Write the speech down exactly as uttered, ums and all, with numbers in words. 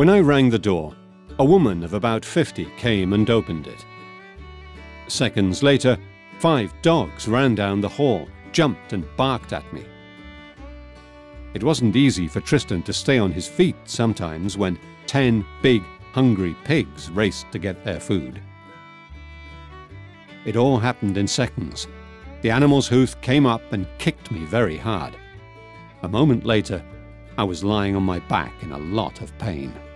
When I rang the door, a woman of about fifty came and opened it. Seconds later, five dogs ran down the hall, jumped and barked at me. It wasn't easy for Tristan to stay on his feet sometimes when ten big, hungry pigs raced to get their food. It all happened in seconds. The animal's hoof came up and kicked me very hard. A moment later, I was lying on my back in a lot of pain.